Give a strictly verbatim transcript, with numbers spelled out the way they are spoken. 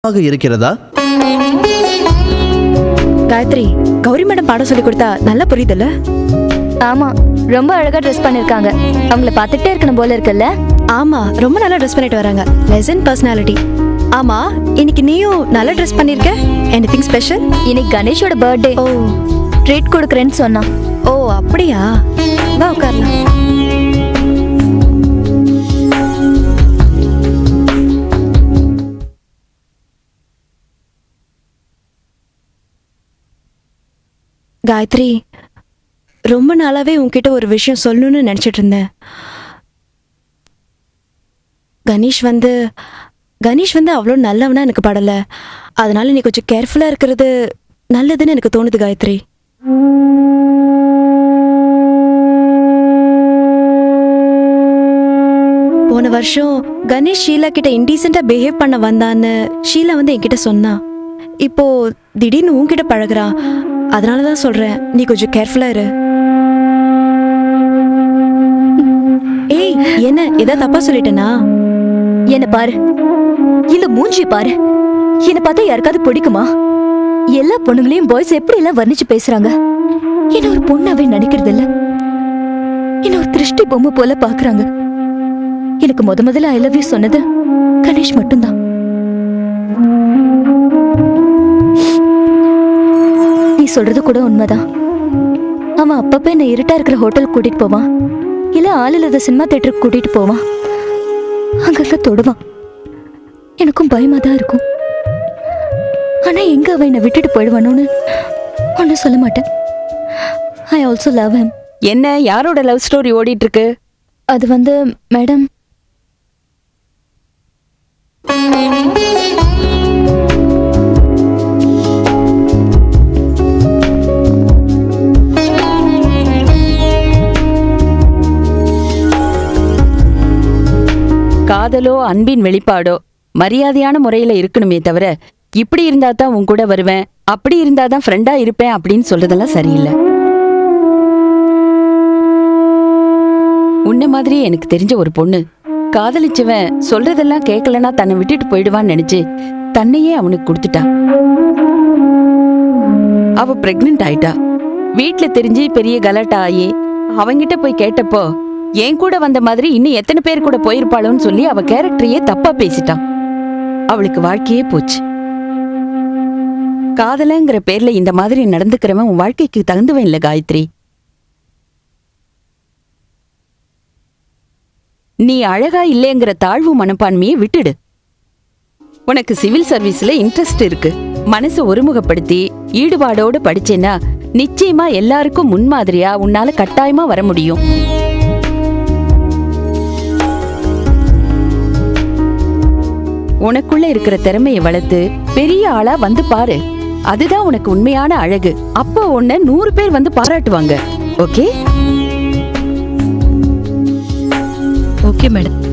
இருக்கிறதா? காயத்ரி, கௌரி மேடம் பாடம் சொல்லி கொடுத்தா நல்லா புரியுதுல்ல? ஆமா, ரொம்ப அழகா ட்ரெஸ் பண்ணிருக்காங்க. அவங்கள பார்த்துட்டே இருக்கணும் போல இருக்குல்ல? ஆமா, ரொம்ப நல்லா ட்ரெஸ் பண்ணிட்டு வராங்க. Lesson personality. ஆமா, இன்னைக்கு நீயும் நல்லா ட்ரெஸ் பண்ணிருக்க. Anything special? இன்னைக்கு கணேஷோட பர்த்டே. ஓ, ட்ரீட் கொடுக்கறேன்னு சொன்னா. ஓ அப்படியா? வா உட்காரலாம். காயத்ரி, ரொம்ப நாளாவே உன்கிட்ட ஒரு விஷயம் சொல்லணும்னு நினைச்சிட்டு இருந்தேன். கணேஷ் வந்து கணேஷ் வந்து அவ்வளோ நல்லவனா எனக்கு படல. அதனால நீ கொஞ்சம் கேர்ஃபுல்லா இருக்கிறது நல்லதுன்னு எனக்கு தோணுது காயத்ரி. போன வருஷம் கணேஷ் ஷீலா கிட்ட இன்டீசென்டா பிஹேவ் பண்ண வந்தான்னு ஷீலா வந்து என்கிட்ட சொன்னா. இப்போ திடீர்னு உன்கிட்ட பழகுறா. அதனாலதான் சொல்றேன், நீ கொஞ்சம் கேர்ஃபுல்லா இரு. ஏய், என்ன ஏதாவது தப்பா சொல்லிட்டேனா? என்ன பாரு, இந்த மூஞ்சி பாரு. என்ன பார்த்தா யாருக்காவது பிடிக்குமா? எல்லா பொண்ணுங்களையும் பாய்ஸ் எப்படி எல்லாம் வர்ணிச்சு பேசுறாங்க. என்ன ஒரு பொண்ணாவே நடிக்கிறது இல்ல. என்ன ஒரு திருஷ்டி பொம்மை போல பாக்குறாங்க. எனக்கு முத முதல்ல ஐ லவ் யூ சொன்னது கணேஷ் மட்டும்தான். நீ சொல்றது கூட உண்மைதான். அவன் அப்பப்ப என்ன இருட்டா இருக்கிற ஹோட்டலுக்கு கூட்டிட்டு போவான், இல்ல ஆள் இல்லாத சினிமா தியேட்டருக்கு கூட்டிட்டு போவான். அங்கங்க தொடுவான். எனக்கும் பயமா தான் இருக்கும். ஆனா எங்க அவன் என்னை விட்டுட்டு போயிடுவானோன்னு ஒன்னும் சொல்ல மாட்டேன். I also love him. என்ன, யாரோட லவ் ஸ்டோரி ஓடிட்டு இருக்கு? அது வந்து மேடம், காதலோ அன்பின் வெளிப்பாடோ மரியாதையான முறையில இருக்கணுமே தவிர, இப்படி இருந்தா தான் உன் கூட வருவேன், அப்படி இருந்தா தான் ஃப்ரெண்டா இருப்பேன் அப்படின்னு சொல்றதெல்லாம் சரியில்லை. உன்ன மாதிரி எனக்கு தெரிஞ்ச ஒரு பொண்ணு காதலிச்சவன் சொல்றதெல்லாம் கேட்கலன்னா தன்னை விட்டுட்டு போயிடுவான்னு நினைச்சு தன்னையே அவனுக்கு கொடுத்துட்டா. அவ பிரெக்னென்ட் ஆயிட்டா. வீட்டுல தெரிஞ்சு பெரிய கலாட்டா ஆகி அவங்கிட்ட போய் கேட்டப்போ, என் கூட வந்த மாதிரி இன்னும் எத்தனை பேர் கூட போயிருப்பாளோன்னு சொல்லி அவ கேரக்டரையே தப்பா பேசிட்டான். அவளுக்கு வாழ்க்கையே போச்சு. காதலங்கிற பேர்ல இந்த மாதிரி நடந்துக்கிறவன் உன் வாழ்க்கைக்கு தகுந்தவன் இல்ல காயத்ரி. நீ அழகா இல்லைங்கிற தாழ்வு மனப்பான்மையை விட்டுடு. உனக்கு சிவில் சர்வீஸ்ல இன்ட்ரெஸ்ட் இருக்கு. மனசை ஒருமுகப்படுத்தி ஈடுபாடோடு படிச்சேன்னா நிச்சயமா எல்லாருக்கும் முன்மாதிரியா உன்னால கட்டாயமா வர முடியும். உனக்குள்ள இருக்கிற திறமையை வளர்த்து பெரிய ஆளா வந்து பாரு. அதுதான் உனக்கு உண்மையான அழகு. அப்போ உன்னை நூறு பேர் வந்து பாராட்டுவாங்க. ஓகே? Okay madam.